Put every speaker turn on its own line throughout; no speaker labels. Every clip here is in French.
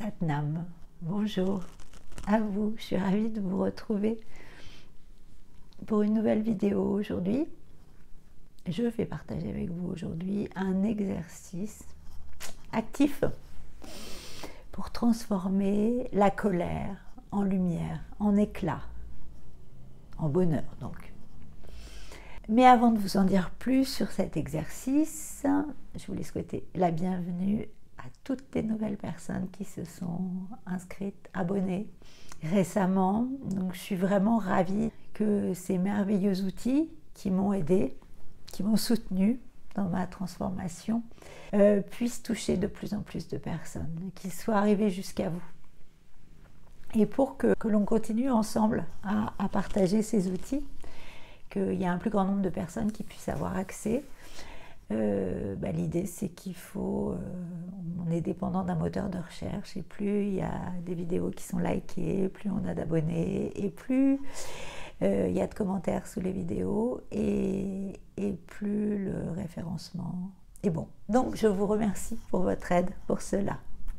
Satnam, bonjour à vous, je suis ravie de vous retrouver pour une nouvelle vidéo aujourd'hui. Je vais partager avec vous aujourd'hui un exercice actif pour transformer la colère en lumière, en éclat, en bonheur donc. Mais avant de vous en dire plus sur cet exercice, je voulais souhaiter la bienvenue à toutes les nouvelles personnes qui se sont inscrites, abonnées récemment. Donc je suis vraiment ravie que ces merveilleux outils qui m'ont aidé, qui m'ont soutenu dans ma transformation, puissent toucher de plus en plus de personnes, qu'ils soient arrivés jusqu'à vous. Et pour que l'on continue ensemble à partager ces outils, qu'il y ait un plus grand nombre de personnes qui puissent avoir accès, l'idée c'est qu'il faut, on est dépendant d'un moteur de recherche, et plus il y a des vidéos qui sont likées, plus on a d'abonnés, et plus il y a de commentaires sous les vidéos, et plus le référencement est bon. Donc je vous remercie pour votre aide pour cela.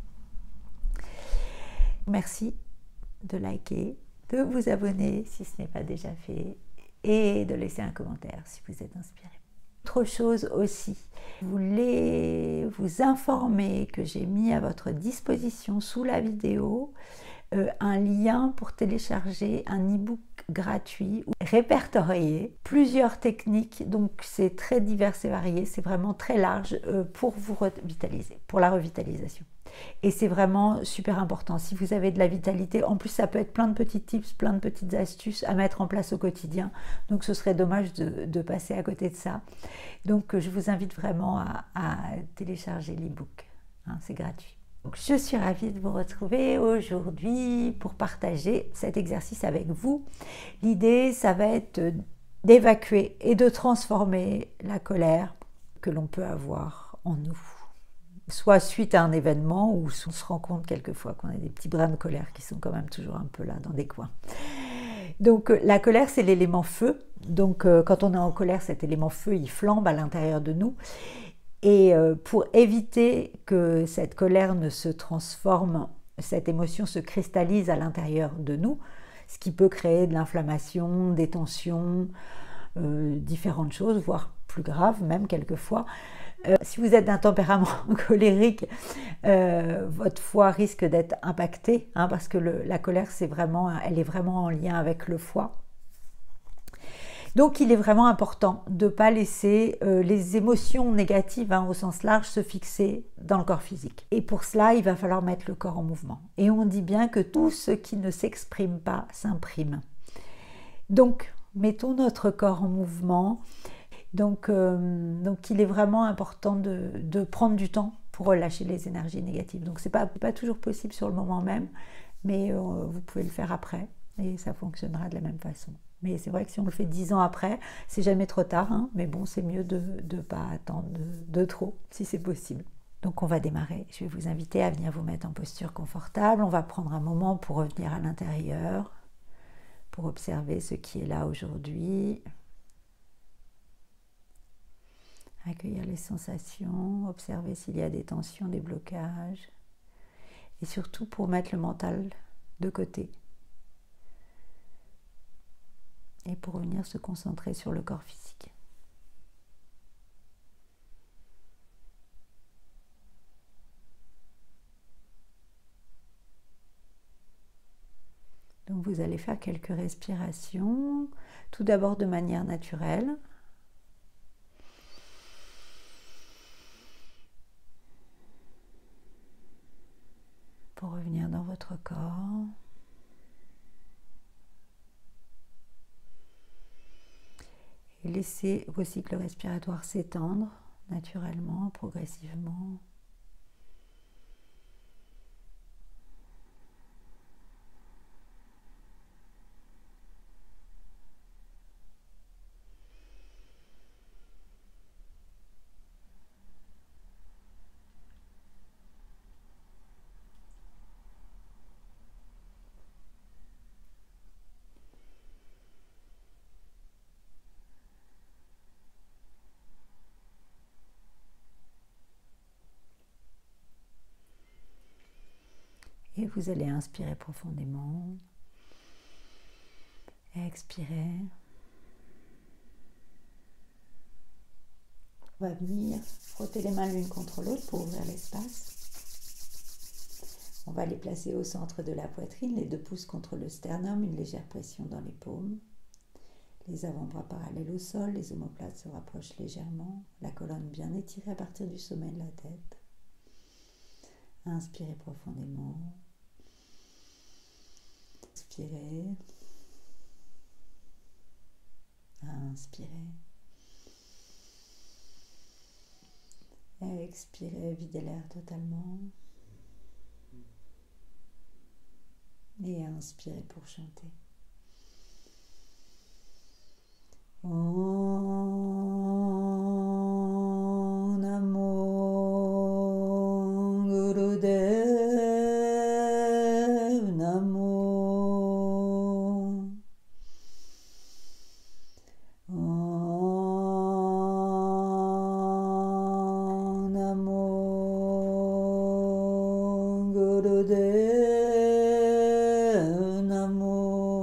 Merci de liker, de vous abonner si ce n'est pas déjà fait, et de laisser un commentaire si vous êtes inspiré. Autre chose aussi, je voulais vous informer que j'ai mis à votre disposition sous la vidéo un lien pour télécharger un e-book gratuit où répertorier plusieurs techniques, donc c'est très divers et varié, c'est vraiment très large pour vous revitaliser, pour la revitalisation. Et c'est vraiment super important. Si vous avez de la vitalité, en plus ça peut être plein de petits tips, plein de petites astuces à mettre en place au quotidien. Donc ce serait dommage de passer à côté de ça. Donc je vous invite vraiment à télécharger l'e-book. Hein, c'est gratuit. Donc, je suis ravie de vous retrouver aujourd'hui pour partager cet exercice avec vous. L'idée, ça va être d'évacuer et de transformer la colère que l'on peut avoir en nous. Soit suite à un événement où on se rend compte quelquefois qu'on a des petits brins de colère qui sont quand même toujours un peu là dans des coins. Donc la colère, c'est l'élément feu. Donc quand on est en colère, cet élément feu, il flambe à l'intérieur de nous. Et pour éviter que cette colère ne se transforme, cette émotion se cristallise à l'intérieur de nous, ce qui peut créer de l'inflammation, des tensions, différentes choses, voire plus graves même quelquefois. Si vous êtes d'un tempérament colérique, votre foie risque d'être impacté, hein, parce que la colère, elle est vraiment en lien avec le foie. Donc il est vraiment important de ne pas laisser les émotions négatives, hein, au sens large, se fixer dans le corps physique. Et pour cela, il va falloir mettre le corps en mouvement. Et on dit bien que tout ce qui ne s'exprime pas s'imprime. Donc, mettons notre corps en mouvement. Donc il est vraiment important de prendre du temps pour relâcher les énergies négatives. Donc c'est pas toujours possible sur le moment même, mais vous pouvez le faire après et ça fonctionnera de la même façon. Mais c'est vrai que si on le fait 10 ans après, c'est jamais trop tard, hein, mais bon, c'est mieux de ne pas attendre de trop, si c'est possible. Donc on va démarrer. Je vais vous inviter à venir vous mettre en posture confortable. On va prendre un moment pour revenir à l'intérieur, pour observer ce qui est là aujourd'hui. Accueillir les sensations, observer s'il y a des tensions, des blocages. Et surtout pour mettre le mental de côté. Et pour revenir se concentrer sur le corps physique. Donc vous allez faire quelques respirations, tout d'abord de manière naturelle. Pour revenir dans votre corps. Et laissez vos cycles respiratoires s'étendre naturellement, progressivement. Et vous allez inspirer profondément. Expirez. On va venir frotter les mains l'une contre l'autre pour ouvrir l'espace. On va les placer au centre de la poitrine, les 2 pouces contre le sternum, une légère pression dans les paumes. Les avant-bras parallèles au sol, les omoplates se rapprochent légèrement, la colonne bien étirée à partir du sommet de la tête. Inspirez profondément. Expirez. Inspirez. Expirez, videz l'air totalement. Et inspirez pour chanter. Om Namo Gurudev Namo. Om Namo Gurudev Namo.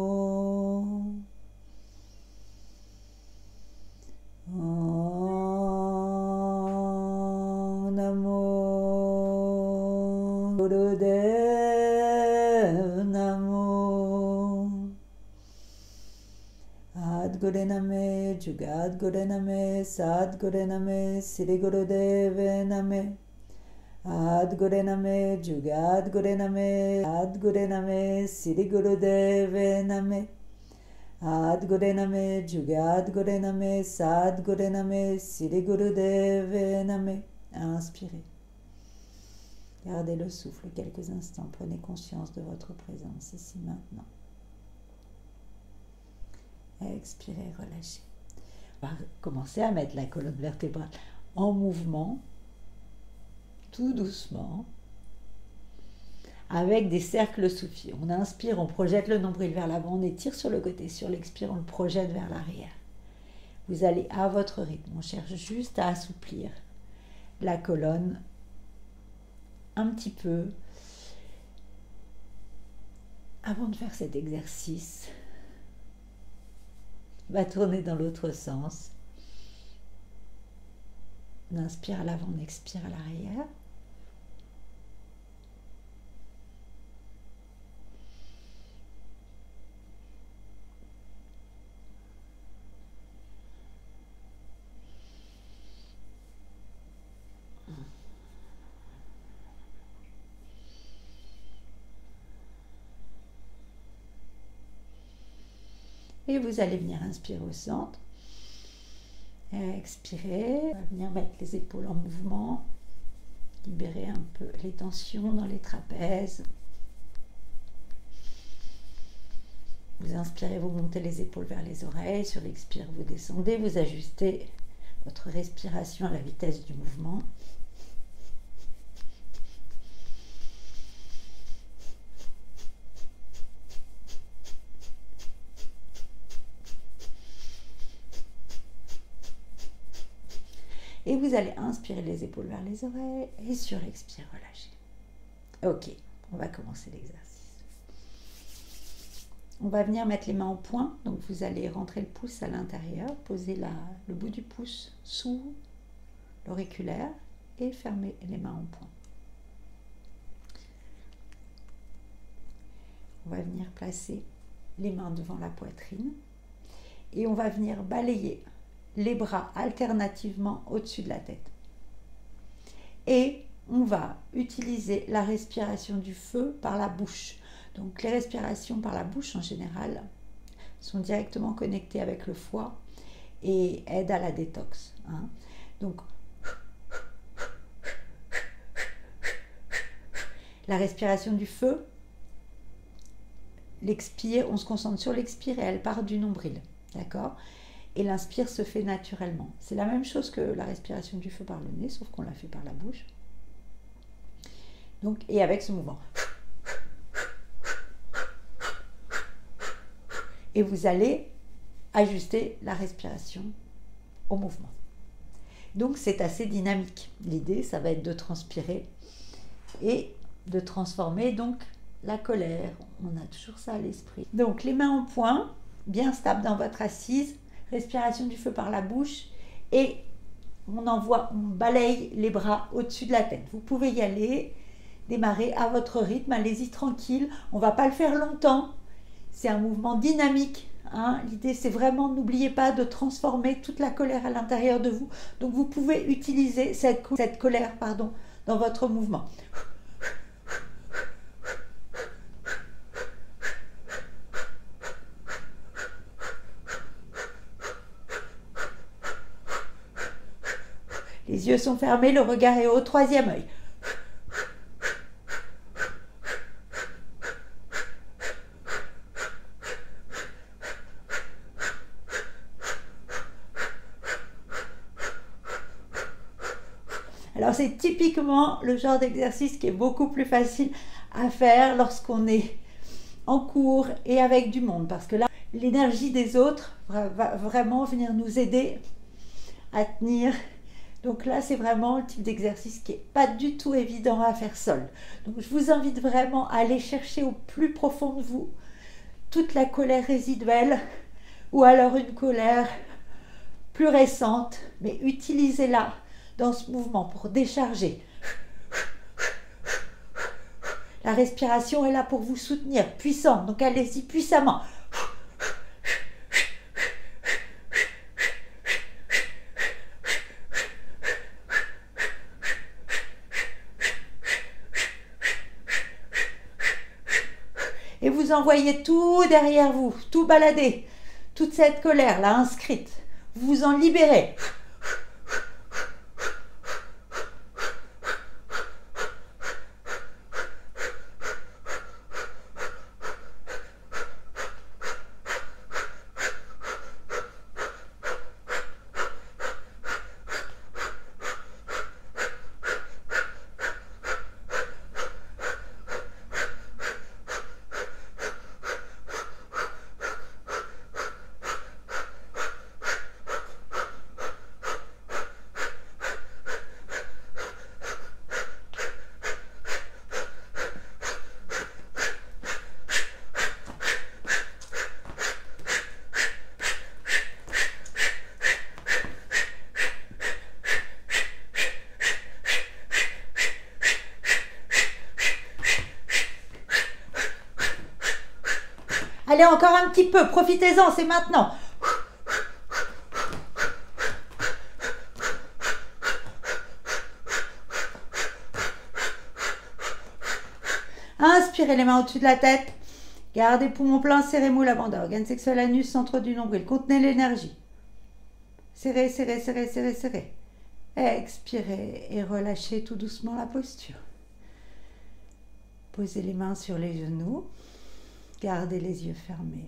Om Namo Gurudev Namo. Ad Gurename, Jugad Gurename, Sad Gurename, Sri Gurudeve Name. Ad Gurename, Jugad Gurename, Ad Gurename, Sri Gurudeve Name. Ad Gurename, Jugad Gurename, Sad Gurename, Sri Gurudeve Name. Inspirez. Gardez le souffle quelques instants. Prenez conscience de votre présence ici maintenant. Expirez, relâchez. On va commencer à mettre la colonne vertébrale en mouvement, tout doucement, avec des cercles sous-pieds. On inspire, on projette le nombril vers l'avant, on étire sur le côté. Sur l'expire, on le projette vers l'arrière. Vous allez à votre rythme. On cherche juste à assouplir la colonne un petit peu avant de faire cet exercice. On va tourner dans l'autre sens. On inspire à l'avant, on expire à l'arrière. Et vous allez venir inspirer au centre. Expirez. On va venir mettre les épaules en mouvement. Libérer un peu les tensions dans les trapèzes. Vous inspirez, vous montez les épaules vers les oreilles. Sur l'expire, vous descendez. Vous ajustez votre respiration à la vitesse du mouvement. Et vous allez inspirer les épaules vers les oreilles et sur l'expire, relâchez. Ok, on va commencer l'exercice. On va venir mettre les mains en point. Donc vous allez rentrer le pouce à l'intérieur, poser le bout du pouce sous l'auriculaire et fermer les mains en point. On va venir placer les mains devant la poitrine et on va venir balayer les bras alternativement au-dessus de la tête. Et on va utiliser la respiration du feu par la bouche. Donc les respirations par la bouche en général sont directement connectées avec le foie et aident à la détox. Donc la respiration du feu, l'expire, on se concentre sur l'expire et elle part du nombril. D'accord ? Et l'inspire se fait naturellement. C'est la même chose que la respiration du feu par le nez, sauf qu'on la fait par la bouche. Donc, et avec ce mouvement. Et vous allez ajuster la respiration au mouvement. Donc c'est assez dynamique. L'idée, ça va être de transpirer et de transformer donc la colère, on a toujours ça à l'esprit. Donc les mains en poing, bien stables dans votre assise, respiration du feu par la bouche et on balaye les bras au-dessus de la tête. Vous pouvez y aller, démarrer à votre rythme, allez-y tranquille, on ne va pas le faire longtemps, c'est un mouvement dynamique. Hein. L'idée c'est vraiment, n'oubliez pas de transformer toute la colère à l'intérieur de vous, donc vous pouvez utiliser cette colère dans votre mouvement. Les yeux sont fermés, le regard est haut, troisième œil. Alors c'est typiquement le genre d'exercice qui est beaucoup plus facile à faire lorsqu'on est en cours et avec du monde, parce que là, l'énergie des autres va vraiment venir nous aider à tenir. Donc là, c'est vraiment le type d'exercice qui n'est pas du tout évident à faire seul. Donc je vous invite vraiment à aller chercher au plus profond de vous toute la colère résiduelle ou alors une colère plus récente, mais utilisez-la dans ce mouvement pour décharger. La respiration est là pour vous soutenir, puissante, donc allez-y puissamment. Et vous envoyez tout derrière vous, tout balader, toute cette colère là inscrite, vous vous en libérez. Allez, encore un petit peu, profitez-en, c'est maintenant. Inspirez les mains au-dessus de la tête. Gardez poumons pleins, serrez-mou la bande, organe sexuel, anus, centre du nombril. Contenez l'énergie. Serrez, serrez, serrez, serrez, serrez. Expirez et relâchez tout doucement la posture. Posez les mains sur les genoux. Gardez les yeux fermés.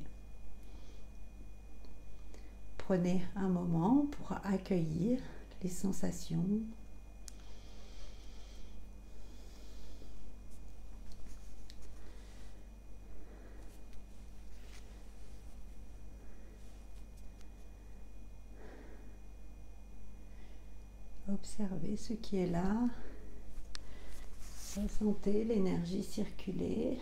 Prenez un moment pour accueillir les sensations. Observez ce qui est là. Ressentez l'énergie circuler.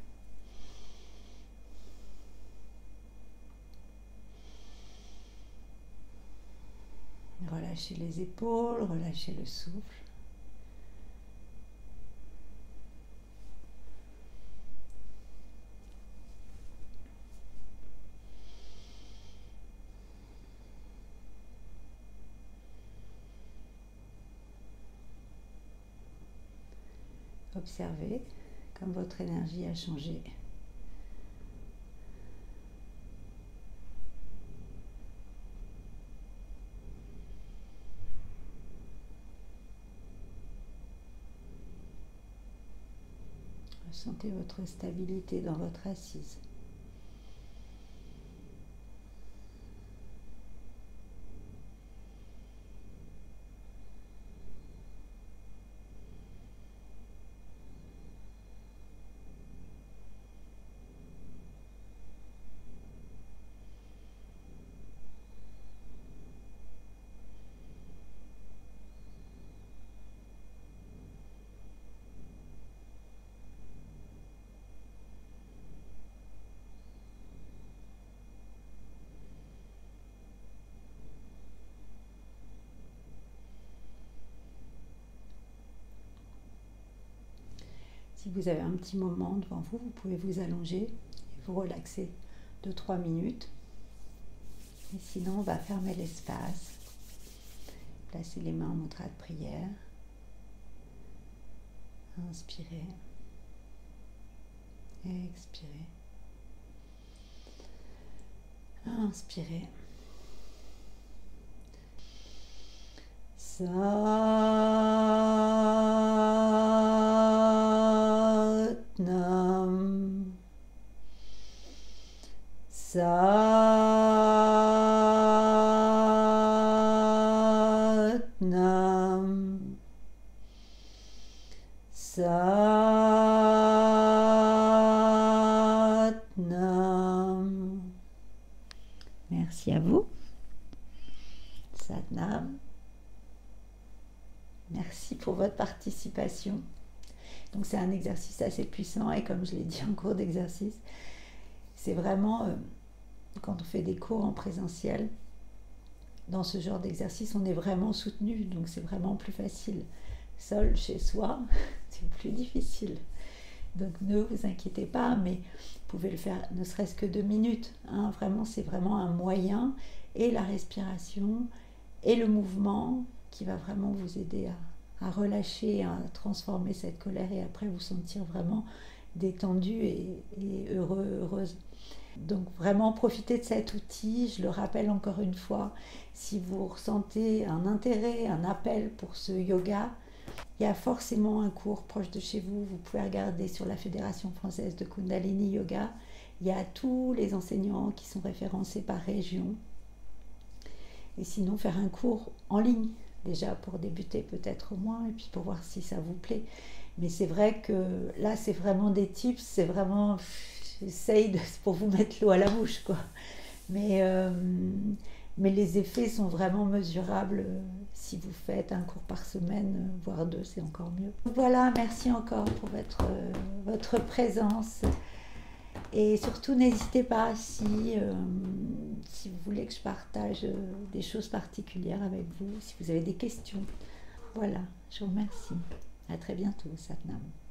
Relâchez les épaules, relâchez le souffle. Observez comme votre énergie a changé. Ressentez votre stabilité dans votre assise. Si vous avez un petit moment devant vous, vous pouvez vous allonger et vous relaxer 2-3 minutes. Et sinon, on va fermer l'espace. Placez les mains en mudra de prière. Inspirez. Expirez. Inspirez. Satnam. Satnam. Satnam. Merci à vous. Satnam. Merci pour votre participation. Donc c'est un exercice assez puissant et comme je l'ai dit en cours d'exercice, c'est vraiment quand on fait des cours en présentiel, dans ce genre d'exercice, on est vraiment soutenu, donc c'est vraiment plus facile. Seul chez soi, c'est plus difficile. Donc ne vous inquiétez pas, mais vous pouvez le faire ne serait-ce que 2 minutes. Hein. Vraiment, c'est vraiment un moyen, et la respiration et le mouvement qui va vraiment vous aider à relâcher, à transformer cette colère et après vous sentir vraiment détendu et heureux, heureuse. Donc vraiment profitez de cet outil, je le rappelle encore une fois, si vous ressentez un intérêt, un appel pour ce yoga, il y a forcément un cours proche de chez vous, vous pouvez regarder sur la Fédération française de Kundalini Yoga, il y a tous les enseignants qui sont référencés par région. Et sinon faire un cours en ligne, déjà pour débuter peut-être au moins, et puis pour voir si ça vous plaît. Mais c'est vrai que là c'est vraiment des tips, c'est vraiment, j'essaye pour vous mettre l'eau à la bouche quoi. Mais les effets sont vraiment mesurables si vous faites un cours par semaine, voire 2, c'est encore mieux. Voilà, merci encore pour votre présence. Et surtout, n'hésitez pas si vous voulez que je partage des choses particulières avec vous, si vous avez des questions. Voilà, je vous remercie. À très bientôt, Satnam.